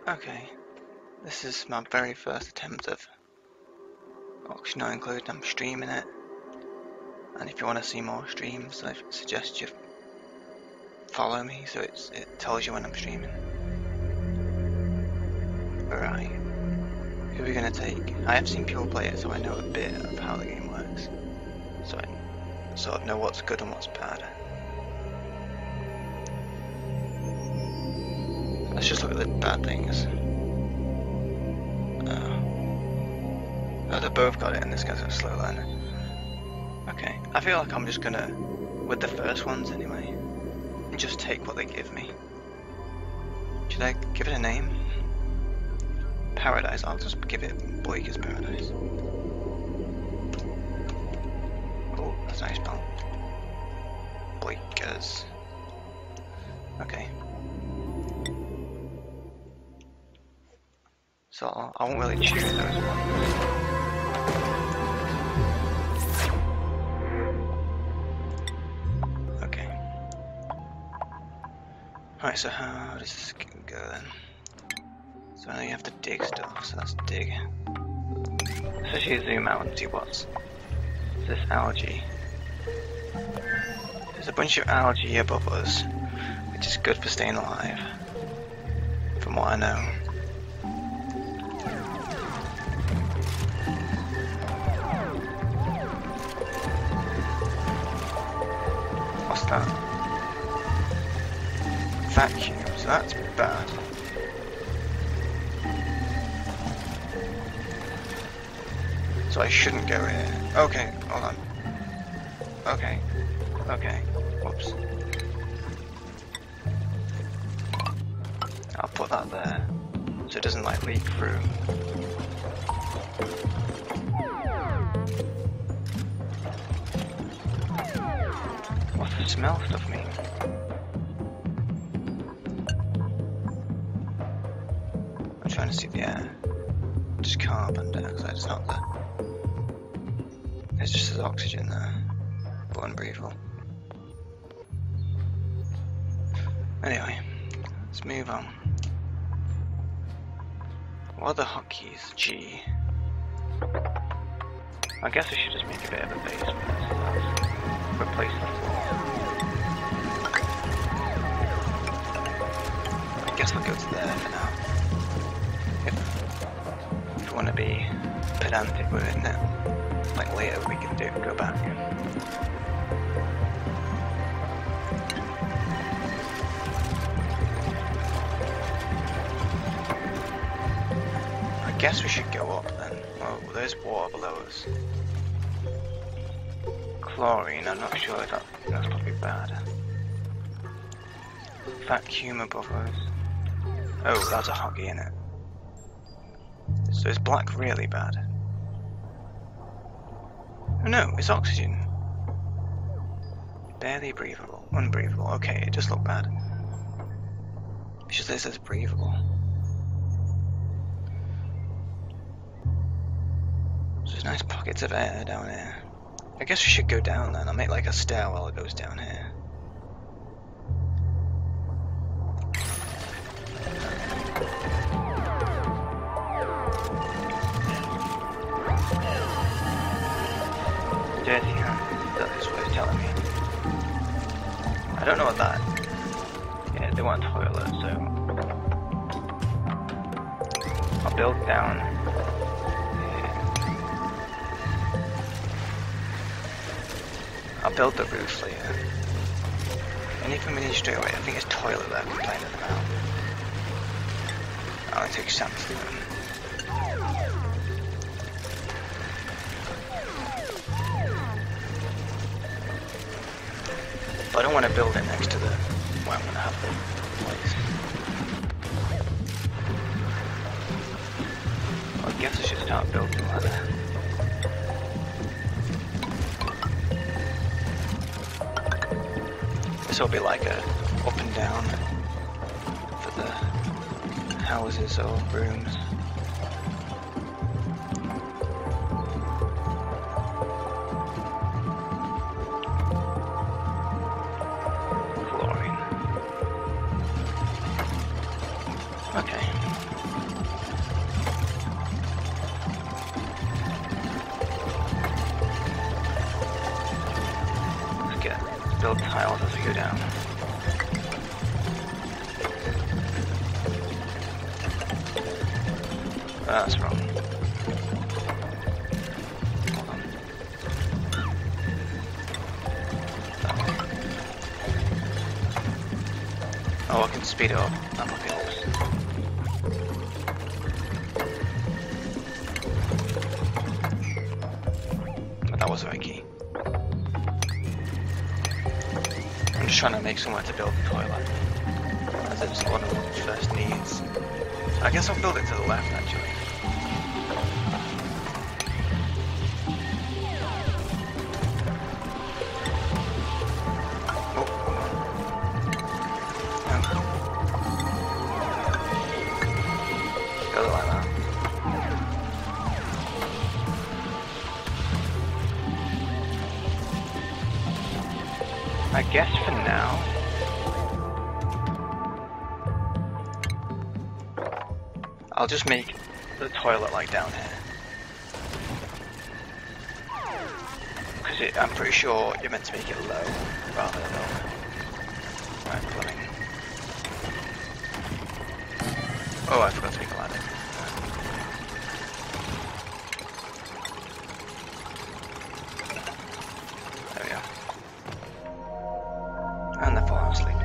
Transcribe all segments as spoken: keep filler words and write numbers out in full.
Okay, this is my very first attempt of Auction Not Included. I'm streaming it, and if you want to see more streams, I suggest you follow me so it's, it tells you when I'm streaming. Alright, who are we going to take? I have seen people play it, so I know a bit of how the game works, so I sort of know what's good and what's bad. Let's just look at the bad things. Uh, oh, they both got it, and this guy's a slow learner. Okay, I feel like I'm just gonna, with the first ones anyway, and just take what they give me. Should I give it a name? Paradise. I'll just give it Boyka's Paradise. Oh, that's a nice spell. Boyka's. Okay. So I won't really choose those ones. Okay. Alright, so how does this go then? So now you have to dig stuff, so let's dig. Let's actually zoom out and see what's this algae. There's a bunch of algae above us, which is good for staying alive, from what I know. That vacuum, so that's bad. So I shouldn't go here. Okay, hold on. Okay, okay, whoops. I'll put that there so it doesn't like leak through. Smell stuff mean? I'm trying to see the air. Just carbon dioxide, it's not there. It's just as oxygen there, but unbreathable. Anyway, let's move on. What are the hotkeys? G. I guess I should just make a bit of a basement. So replace the floor. I guess we'll go to there for now. If, if we want to be pedantic with it now, like later we can do go back. I guess we should go up then. Oh, there's water below us. Chlorine, I'm not sure that that's probably bad. Vacuum above us. Oh, that's a hockey in it. So is black really bad? Oh no, it's oxygen. Barely breathable. Unbreathable. Okay, it does look bad. It's just this is breathable. So there's nice pockets of air down here. I guess we should go down then. I'll make like a stairwell that goes down here. Dirty hand, that is what it's telling me. I don't know what that. Yeah, they want a toilet, so I'll build down here. I'll build the roof later. Anything we need straight away, I think it's toilet that I'm complaining about. I'll only take sandstone. But I don't want to build it next to the where I'm going to have the place. Well, I guess I should start building like that. This will be like a up and down for the houses or rooms. go down. Oh, that's wrong. Hold on. That way. Oh, I can speed it up. That might be helps. But that was the right key. I'm just trying to make somewhere to build the toilet, as it's one of the first needs. I guess I'll build it to the left actually. Oh, no. Build it like that. I guess for now, I'll just make the toilet like down here. Because I'm pretty sure you're meant to make it low rather than over. Right, plumbing. Oh, I forgot to make a ladder. There we go. And they're falling asleep.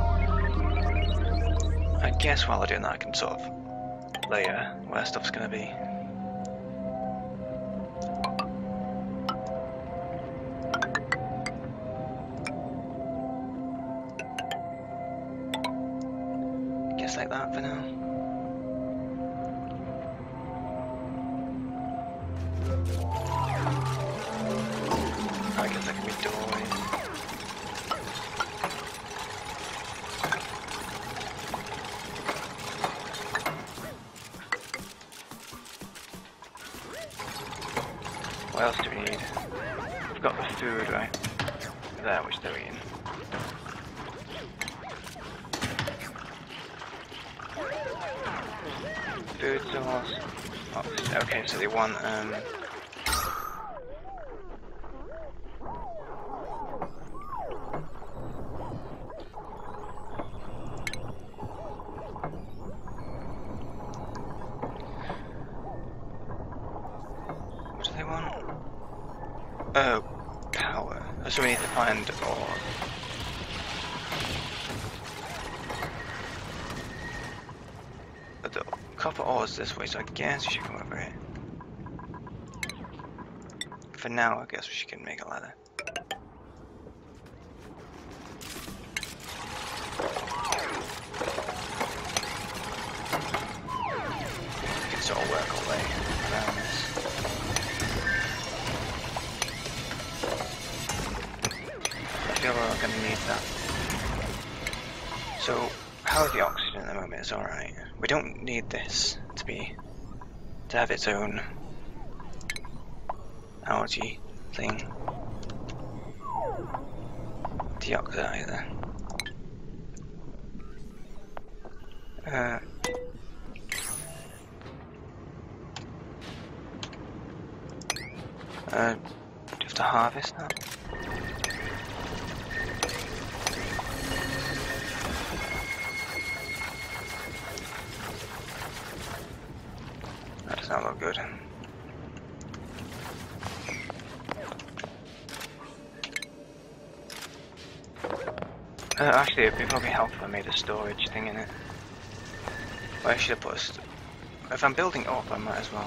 I guess while they're doing that I can sort of layer where stuff's gonna be. Guess like that for now. I guess that can be doorways. What else do we need? We've got the food right there, which they're eating. Food source. Oh, okay, so they want um. What do they want? Oh, power. So we need to find ore. But the copper ore is this way, so I guess we should come over here. For now, I guess we should make a ladder. We can sort of work our way around this. We're going to need that. So, how is the oxygen at the moment? It's alright. We don't need this to be to have its own algae thing. Deoxidizer. Uh, uh, do you have to harvest that? That does not look good. Uh, actually, it'd be probably helpful if I made a storage thing in it. Where should I put a st if I'm building up, I might as well.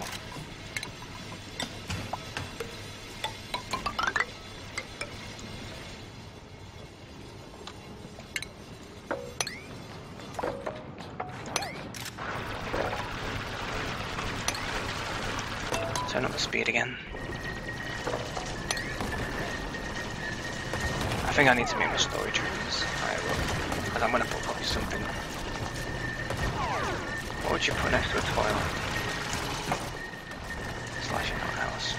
Turn up the speed again. I think I need to make my storage rooms. I will. Because I'm going to put probably something. What would you put next to a toilet? Slash an outhouse.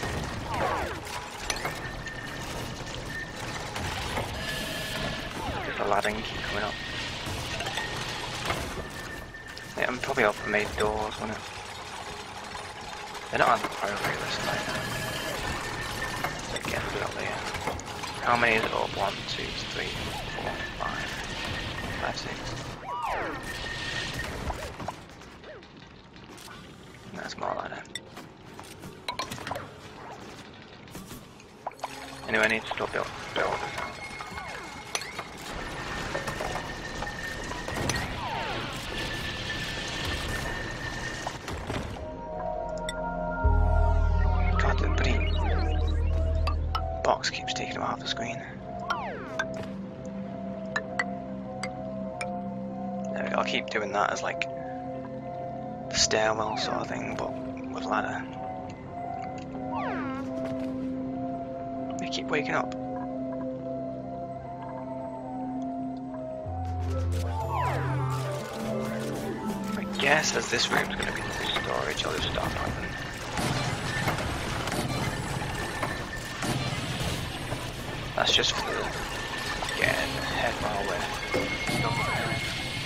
If the ladder can keep coming up. Yeah, I'm probably up and made doors, wouldn't it? They're not on the priority list right now. So get it up there. How many is it up? One, two, three, four, Five, six. That's more ladder. Anyway, I need to still build, build this out. God, the bloody box keeps taking him off the screen. There we go, I'll keep doing that as like the stairwell sort of thing, but with ladder. They keep waking up. I guess as this room's going to be the storage, I'll just start putting. That's just for the getting head while we're still preparing.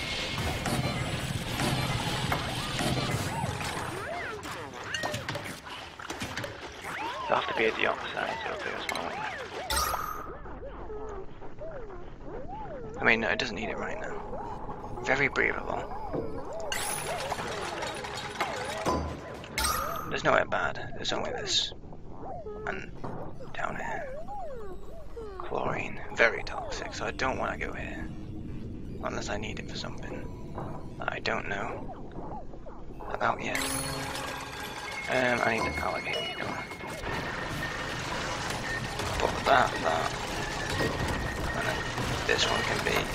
It'll have to be at the opposite, so it'll be a small one. I mean, no, it doesn't need it right now. Very breathable. There's nowhere bad, there's only this. And down here. Chlorine, very toxic, so I don't want to go here. Unless I need it for something that I don't know about yet. Um, I need an alligator gun. But that, that, and then this one can be.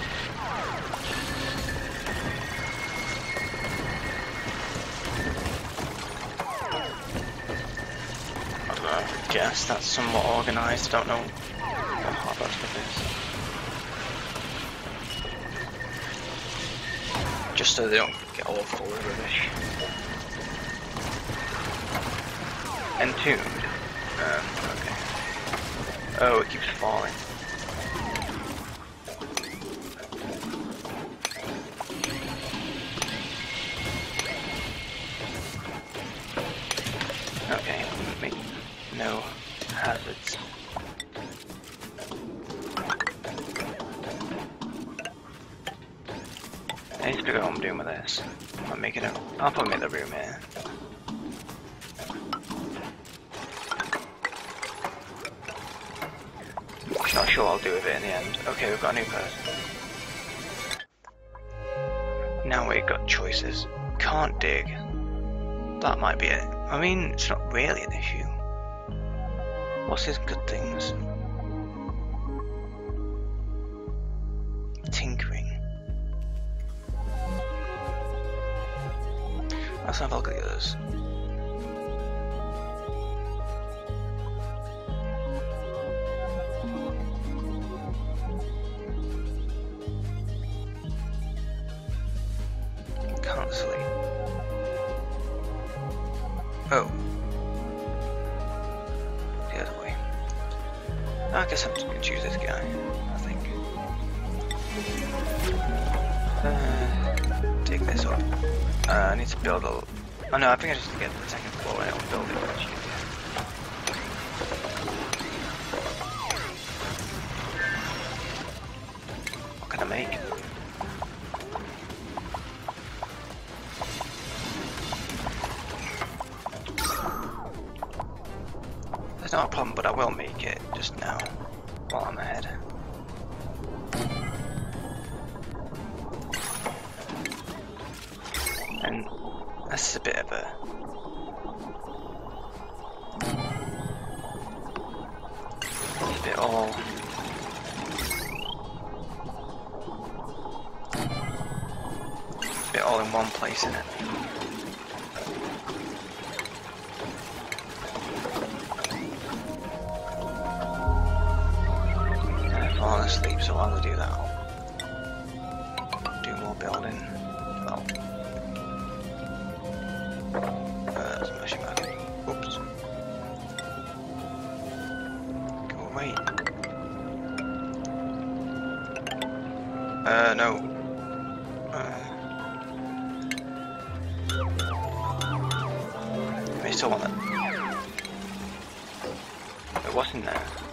I don't know, I guess that's somewhat organised, I don't know how hard that stuff is. Just so they don't get all full of rubbish. Entombed. Um, okay. Oh, it keeps falling. Okay, make no hazards. I need to figure out what I'm doing with this. I'm making it. I'll probably make the room here. Not sure what I'll do with it in the end. Okay, we've got a new person. Now we've got choices. Can't dig. That might be it. I mean, it's not really an issue. What's his good things? Tinkering. Let's have a look at the others. Can't sleep. Oh. The other way. I guess I'm just going to choose this guy, I think. Uh, take this up. Uh, I need to build a... Oh no, I think I just need to get to the second floor and I'll build it much easier. What can I make? It's not a problem, but I will make it just now, while I'm ahead. And this is a bit of a... It's a bit all... It's a bit all in one place, isn't it? Falling asleep, so while we do that, I'll do more building. Well, uh, smash him back. Oops. Go away. Uh, no. Uh, I still want it. It wasn't there.